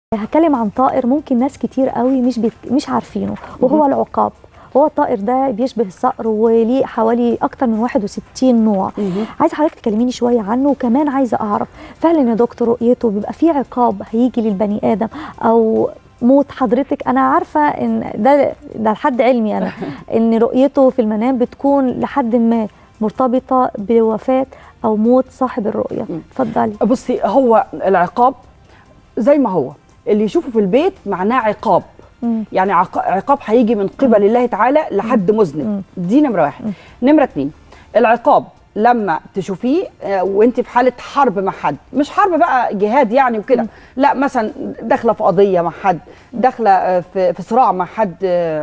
هتكلم عن طائر ممكن ناس كتير قوي مش عارفينه، وهو العقاب. هو الطائر ده بيشبه الصقر وليه حوالي اكتر من 61 نوع. عايزه حضرتك تكلميني شويه عنه، وكمان عايزه اعرف فعلا يا دكتور رؤيته بيبقى فيه عقاب هيجي للبني ادم او موت؟ حضرتك انا عارفه ان ده لحد علمي انا ان رؤيته في المنام بتكون لحد ما مرتبطه بوفاه او موت صاحب الرؤيه. اتفضلي. بصي، هو العقاب زي ما هو اللي يشوفه في البيت معناه عقاب. يعني عقاب هيجي من قبل الله تعالى لحد مذنب. دي نمره واحد. نمره اتنين، العقاب لما تشوفيه وانت في حاله حرب مع حد، مش حرب بقى جهاد يعني وكده، لا، مثلا داخله في قضيه مع حد، داخله في صراع مع حد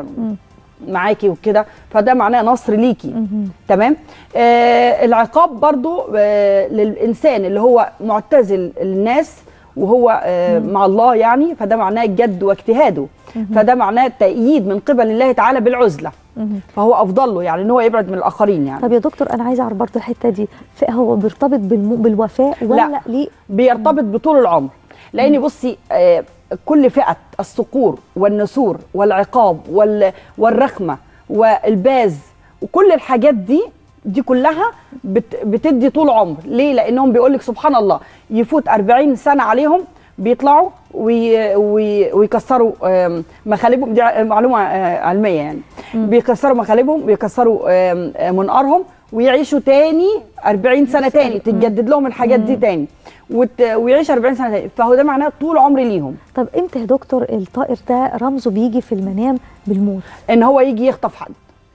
معاكي وكده، فده معناه نصر ليكي. تمام. العقاب برضو للانسان اللي هو معتزل الناس وهو مع الله، يعني فده معناه جد واجتهاده، فده معناه تأييد من قبل الله تعالى بالعزلة، فهو أفضل له يعني ان هو يبعد من الآخرين يعني. طب يا دكتور أنا عايزة أعرف برضه الحتة دي، هو بيرتبط بالوفاء ولا لا، ليه؟ بيرتبط بطول العمر، لأن بصي كل فئة الصقور والنسور والعقاب والرخمة والباز وكل الحاجات دي كلها بتدي طول عمر. ليه؟ لانهم بيقول لك سبحان الله يفوت 40 سنه عليهم بيطلعوا ويكسروا مخالبهم. دي معلومه علميه يعني. بيكسروا مخالبهم، بيكسروا منقارهم، ويعيشوا تاني 40 سنه تاني، تتجدد لهم الحاجات دي تاني، ويعيش 40 سنه تاني، فهو ده معناه طول عمر ليهم. طب امتى يا دكتور الطائر ده رمزه بيجي في المنام بالموت؟ ان هو يجي يخطف حد،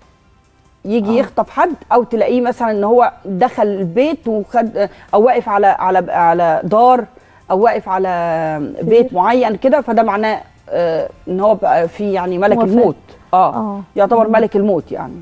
يخطف حد، او تلاقيه مثلا ان هو دخل البيت وخد، او واقف على دار، او واقف على بيت معين كده، فده معناه ان هو بقى في يعني ملك الموت. يعتبر ملك الموت يعني.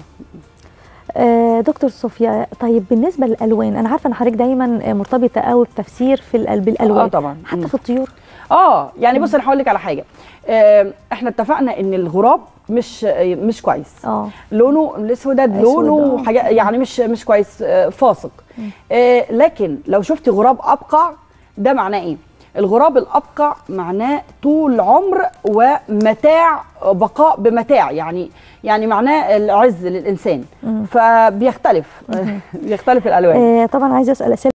دكتور صوفيا، طيب بالنسبه للالوان، انا عارفه ان حضرتك دايما مرتبطه قوي بتفسير بالالوان. طبعا. حتى في الطيور. يعني بص، انا هقول لك على حاجه. احنا اتفقنا ان الغراب مش كويس. لونه الاسود، لونه حاجه يعني مش كويس، فاسق. لكن لو شفتي غراب ابقع، ده معناه ايه؟ الغراب الابقع معناه طول عمر ومتاع، بقاء بمتاع، يعني معناه العز للانسان. فبيختلف بيختلف الالوان. طبعا عايزه اسال اسئله